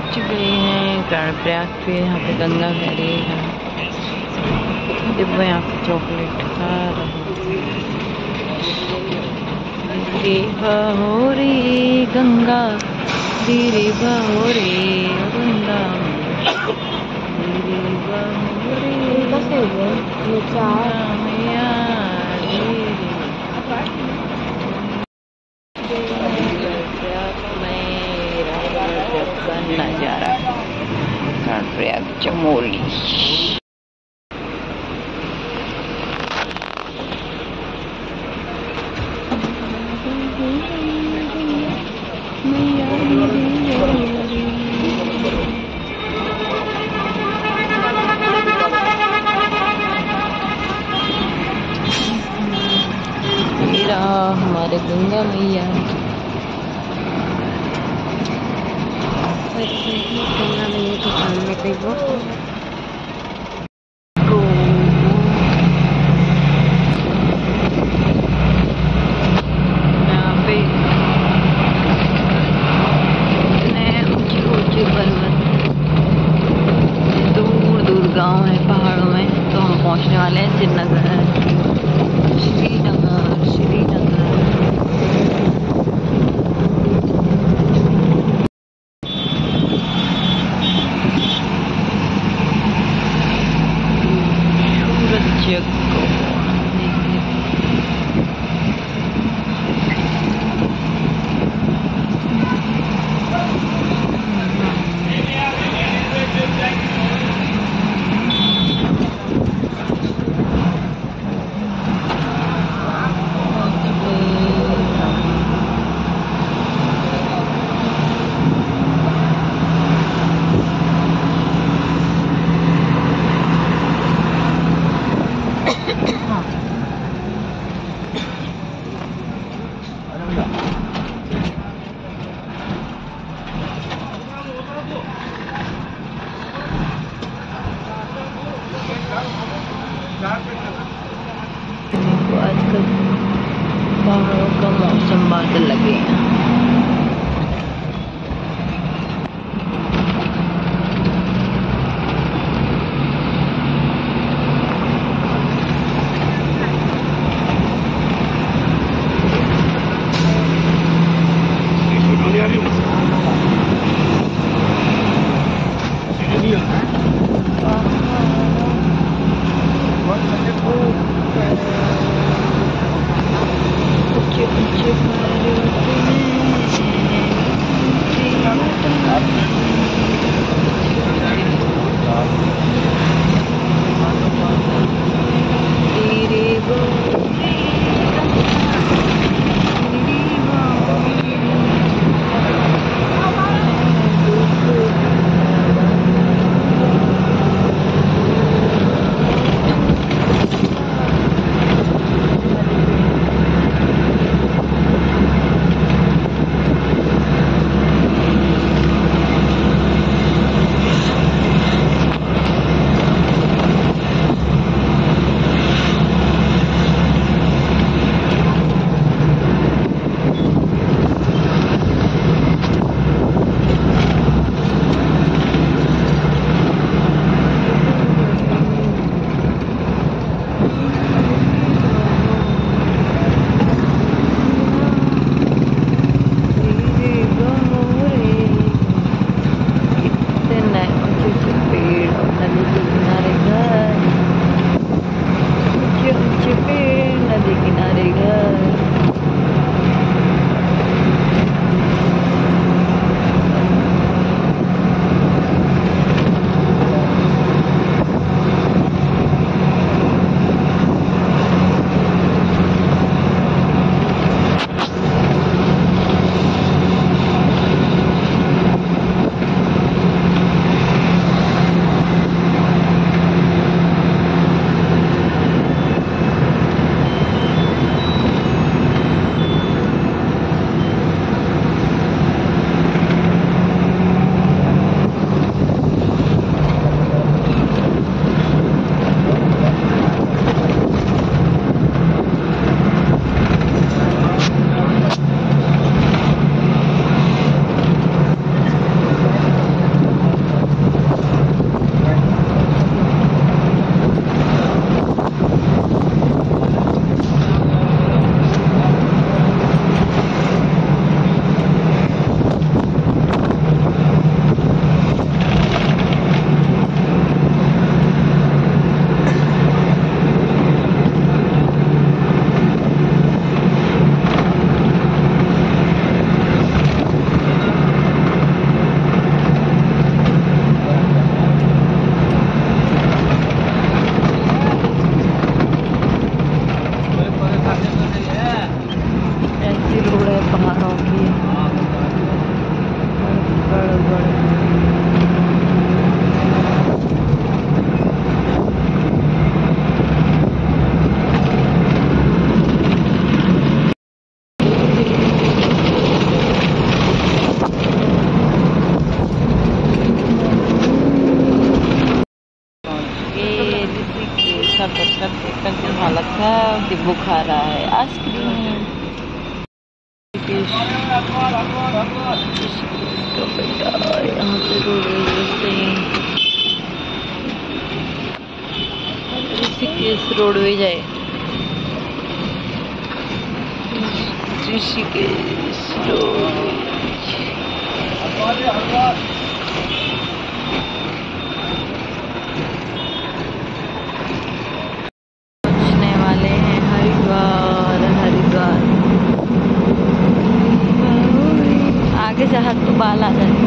पहुंच गए हैं कर्णप्रयाग पे। यहाँ पे गंगा बह रही है। जब मैं यहाँ पे चॉकलेट खा रहा हूँ। धीरे बहोरी गंगा, धीरे बहोरी गंगा, धीरे बहोरी गंगा मैया नजारा कर्णप्रयाग चमोली। मेरा हमारे गंगा मैया गंगा मैया के सामने पे वो यहाँ पे इतने ऊंचे ऊंचे पर्वत, दूर दूर गांव है पहाड़ों में। तो हम पहुंचने वाले हैं श्रीनगर, श्रीनगर, श्रीनगर। आजकल पहाड़ों का मौसम बादल लगे हैं। नींबू खा रहा है, आइसक्रीम है। यहाँ पे ऋषिकेश रोडवेज है। ऋषिकेश रोडवेज पहुंचने वाले हैं हरिद्वार। हरिद्वार आगे से हाथ तो बाल आ जाए।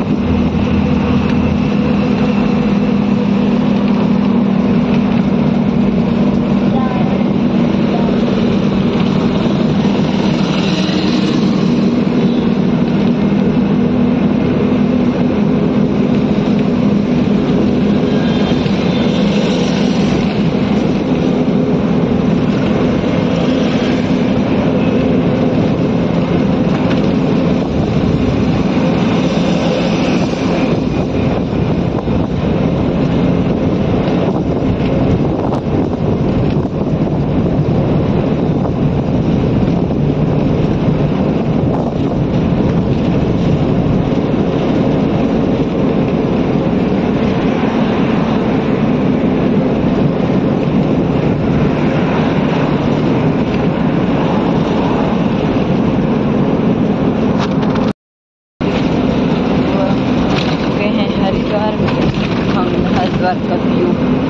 हरिद्वार का व्यू।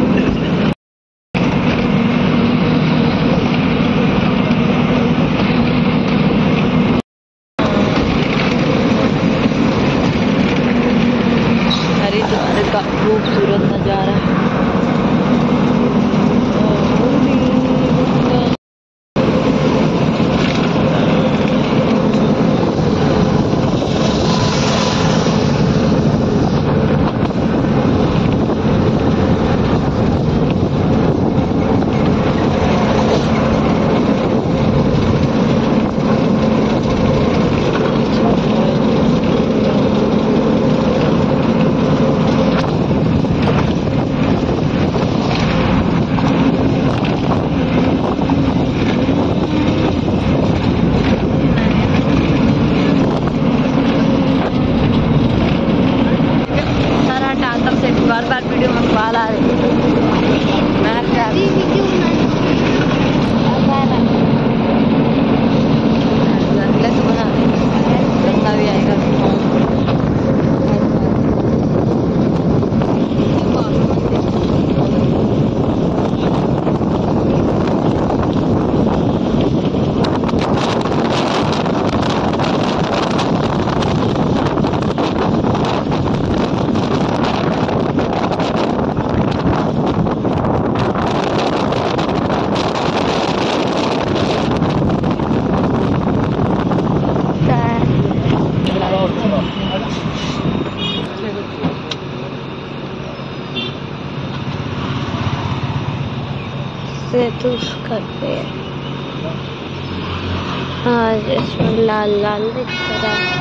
हरिद्वार का खूबसूरत नजारा। बार बार वीडियो में बाल आ रहे तो बना गंदा भी आएगा। तो करते हैं आज इसमें लाल लाल दिख रहा है।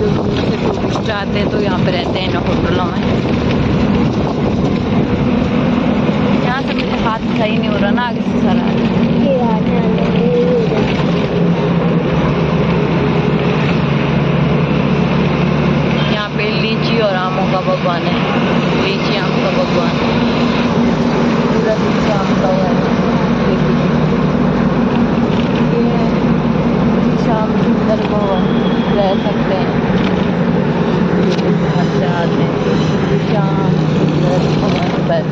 जो दूर से टूरिस्ट आते हैं तो यहाँ पे रहते हैं इन होटलों में। यहाँ से मुझे हाथ सही नहीं हो रहा ना, आगे से सारा यहाँ पे लीची और आमों का भगवान है। लीची आम का भगवान पूरा लीची आम का हुआ है। शाम सुंदर भवन रह सकते हैं शाम सुंदर भवन पर।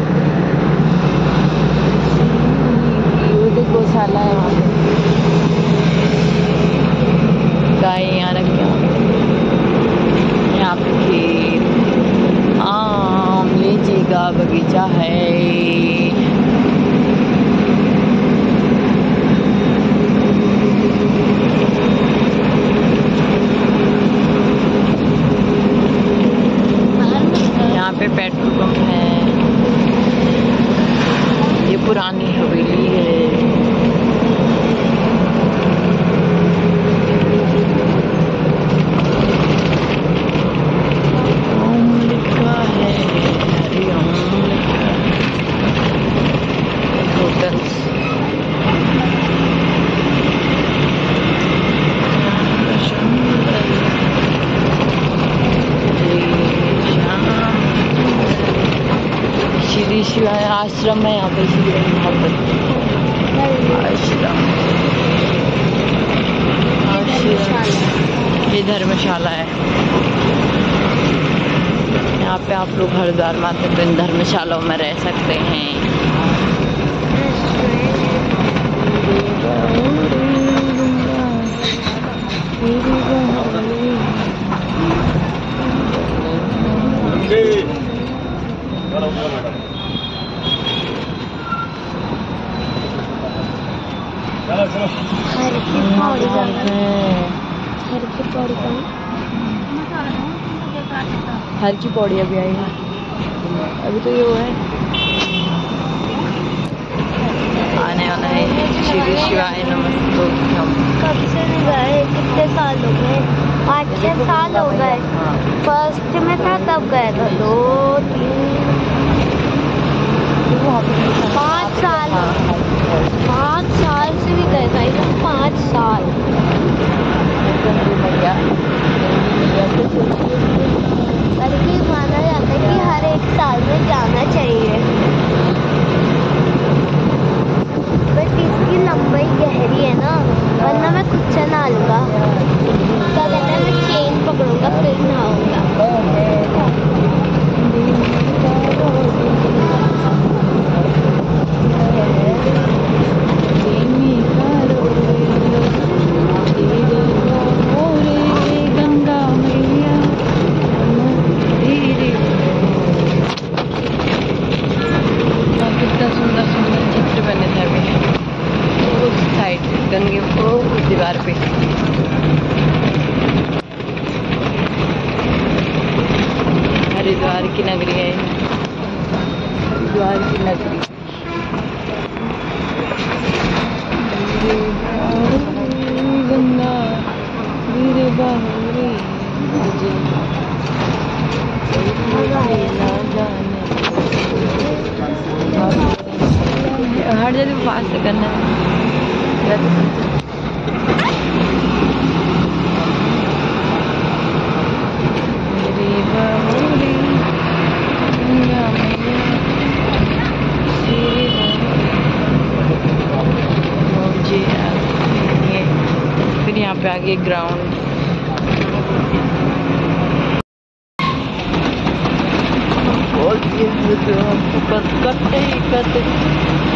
गौशाला है वहाँ पे, गाय यहाँ रखी यहाँ पे खेत आम लीची का बगीचा है। यहाँ पे पेट्रोल पंप है। ये पुरानी हवेली है। श्री शिवाय आश्रम है यहाँ पे, श्री आश्रम ये धर्मशाला है। यहाँ पे आप लोग हरिद्वार में आते तो इन धर्मशालाओं में रह सकते हैं। हर की पौड़ी अभी आई है, अभी तो ये वो है आने वाला है। श्री शिवाय नमस्तुभ्यम। कब से नहीं गए, कितने साल हो गए? 5-6 साल हो गए। फर्स्ट में था तब गए थे, 2-3 5 साल 5 साल से भी गए था, एकदम 5 साल। बल्कि माना जाता है कि हर 1 साल में जाना चाहिए, बट इसकी लंबाई गहरी है ना, वरना मैं खुद से नहा लूँगा। क्या कहते हैं, मैं चेन पकड़ूंगा फिर नहाऊंगा। गंगे को दीवार पे हरिद्वार की नगरी है, हरिद्वार की नगरी। गंगा धीरे बहे हर जगह पास से करना है। फिर यहाँ पे आगे ग्राउंड, करते ही करते